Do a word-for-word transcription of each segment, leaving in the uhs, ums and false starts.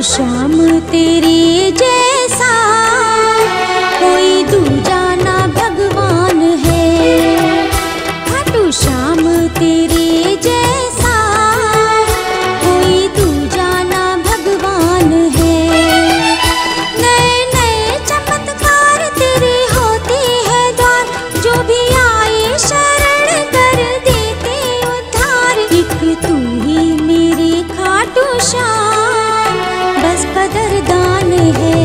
श्याम तेरे जैसा कोई दूजा ना भगवान है। खाटू श्याम तेरे जैसा कोई दूजा ना भगवान है। नए नए चमत्कार तेरे होते हैं द्वार, जो भी आए शरण कर देते उद्धार। एक तू ही मेरे खाटू श्याम बस कदरदान है।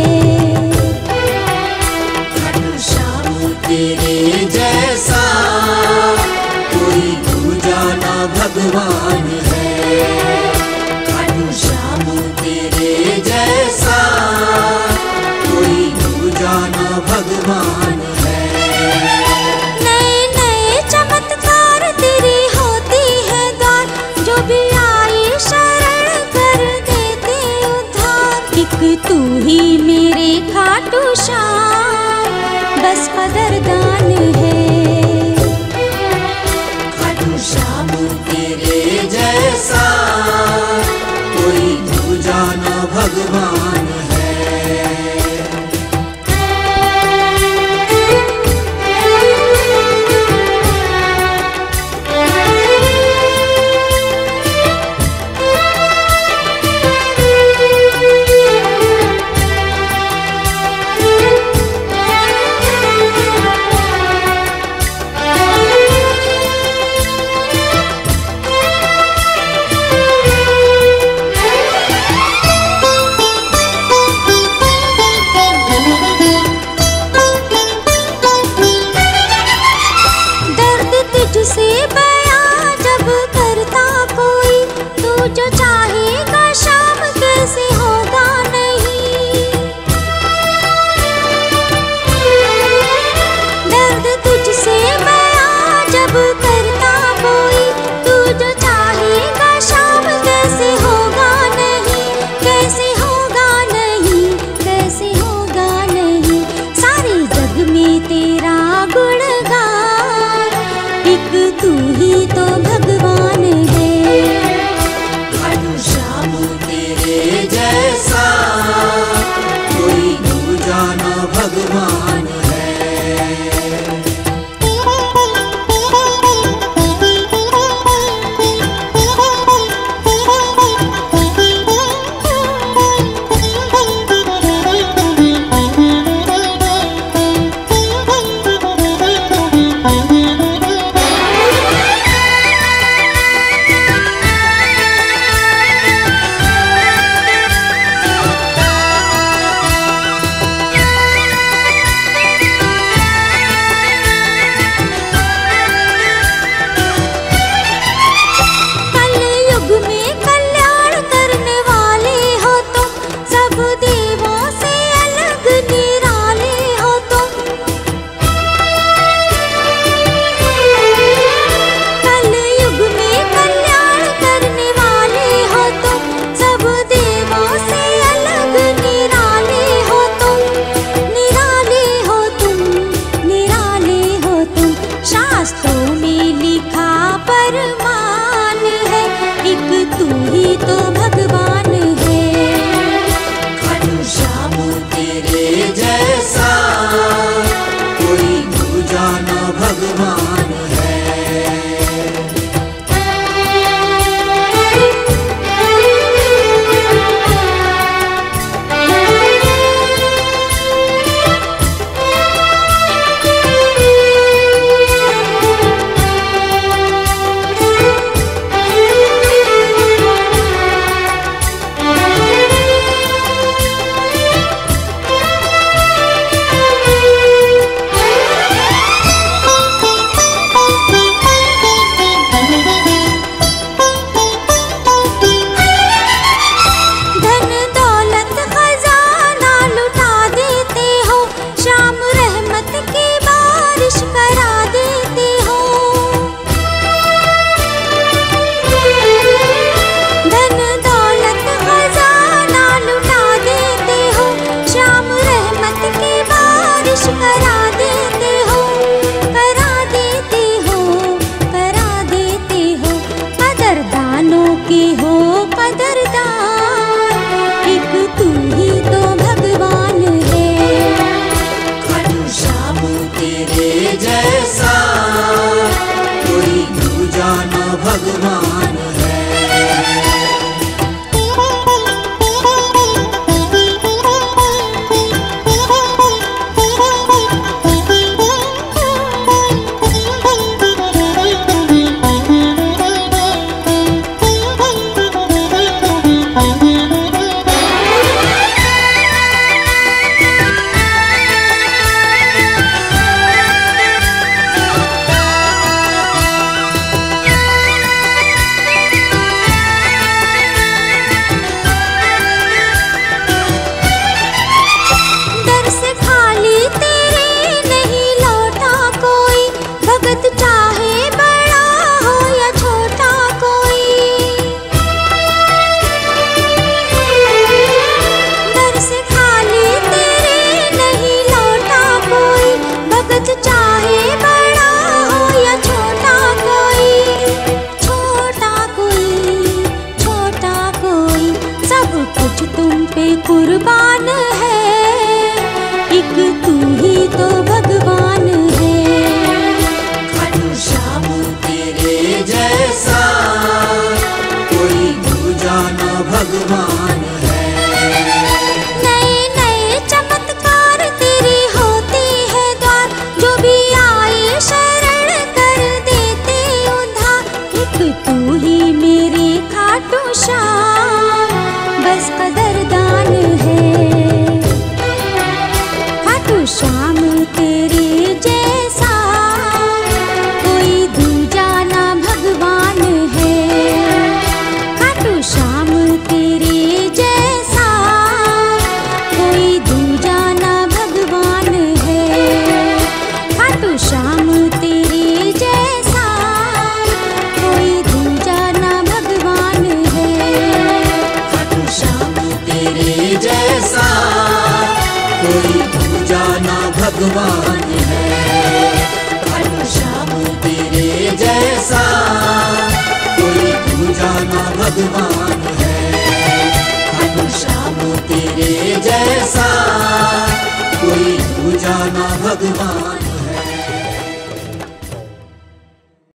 खाटू श्याम तेरे जैसा कोई दूजा ना भगवान है। खाटू श्याम तेरे जैसा कोई दूजा ना भगवान है। नए नए चमत्कार तेरे होते हैं द्वार, जो भी आए शरण कर देते उद्धार। एक तू ही मेरे खाटू श्याम बस कदरदान है। खाटू श्याम तेरे जैसा कोई दूजा ना भगवान है। दर्द तुझसे बयां जब करता कोई, तू जो चाहेगा शाम कैसे होगा नहीं। दर्द तुझसे बयां जब करता कोई, तू जो चाहेगा शाम कैसे होगा नहीं। कैसे होगा नहीं, कैसे होगा नहीं। सारे जग में तेरा गुणगान, एक तू ही तो भगवान है। खाटू श्याम तेरे जैसा कोई दूजा ना भगवान है। कलयुग में कल्याण करने वाले हो तुम, सब देवों से अलग निराले हो तुम। कलयुग में कल्याण करने वाले हो तुम, सब देवों से अलग निराले हो तुम। निराले हो तुम, निराले हो तुम। शास्त्रों में लिखा परमान है, एक तू ही तो भगवान है। खाटू श्याम तेरे जैसा कोई दूजा ना भगवान है। धन दौलत खजाना लुटा देते हो, शाम रहमत की बारिश करा देते हो। धन दौलत खजाना लुटा देते हो, शाम रहमत की बारिश करा देते हो। करा देते हो, करा देते हो। कदरदानों के हो कदरदान, एक कुर्बान है, एक तू ही तो भगवान है। खाटू श्याम तेरे जैसा कोई दूजा न भगवान है। नए नए चमत्कार तेरी होती है द्वार, जो भी आए शरण कर देते उद्धार। एक तू ही मेरे खाटू श्याम बस कदरदान है। खाटू श्याम तेरे जैसा कोई दूजा ना भगवान है। खाटू श्याम तेरे जैसा कोई दूजा ना भगवान है। खाटू श्याम तेरे जैसा कोई दूजा ना भगवान है। खाटू श्याम तेरे जैसा कोई दूजा न भगवान है। खाटू श्याम तेरे जैसा कोई दूजा न भगवान